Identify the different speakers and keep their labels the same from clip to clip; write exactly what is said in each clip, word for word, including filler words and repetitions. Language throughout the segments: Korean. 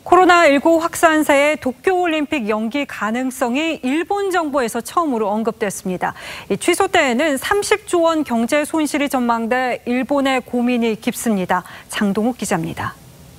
Speaker 1: 코로나십구 확산세의 도쿄올림픽 연기 가능성이 일본 정부에서 처음으로 언급됐습니다. 이 취소 때에는 삼십조 원 경제 손실이 전망돼 일본의 고민이 깊습니다. 장동욱 기자입니다.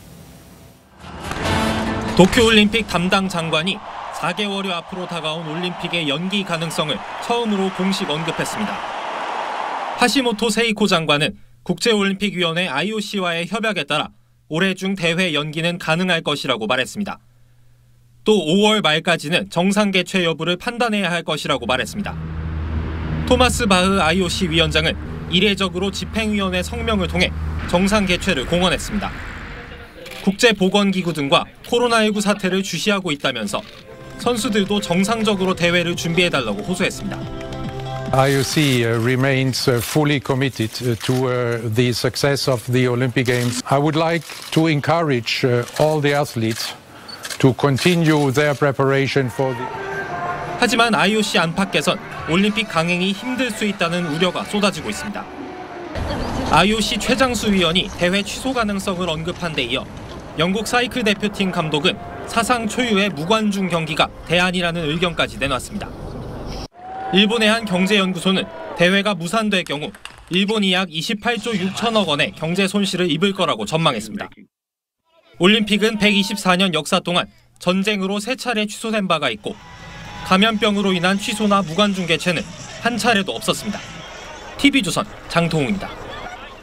Speaker 2: 도쿄올림픽 담당 장관이 사 개월여 앞으로 다가온 올림픽의 연기 가능성을 처음으로 공식 언급했습니다. 하시모토 세이코 장관은 국제올림픽위원회 아이오씨와의 협약에 따라 올해 중 대회 연기는 가능할 것이라고 말했습니다. 또 오월 말까지는 정상 개최 여부를 판단해야 할 것이라고 말했습니다. 토마스 바흐 아이오씨 위원장은 이례적으로 집행위원회 성명을 통해 정상 개최를 공언했습니다. 국제보건기구 등과 코로나십구 사태를 주시하고 있다면서 선수들도 정상적으로 대회를 준비해달라고 호소했습니다.
Speaker 3: 아이오씨 remains fully committed to the success of the Olympic Games. I would like to encourage all the athletes to continue their preparation for the.
Speaker 2: 하지만 아이오씨 안팎에선 올림픽 강행이 힘들 수 있다는 우려가 쏟아지고 있습니다. 아이오씨 최장수 위원이 대회 취소 가능성을 언급한 데 이어 영국 사이클 대표팀 감독은 사상 초유의 무관중 경기가 대안이라는 의견까지 내놨습니다. 일본의 한 경제연구소는 대회가 무산될 경우 일본이 약 이십팔조 육천억 원의 경제 손실을 입을 거라고 전망했습니다. 올림픽은 백이십사년 역사 동안 전쟁으로 세 차례 취소된 바가 있고 감염병으로 인한 취소나 무관중 개최는 한 차례도 없었습니다. 티비조선 장동욱입니다.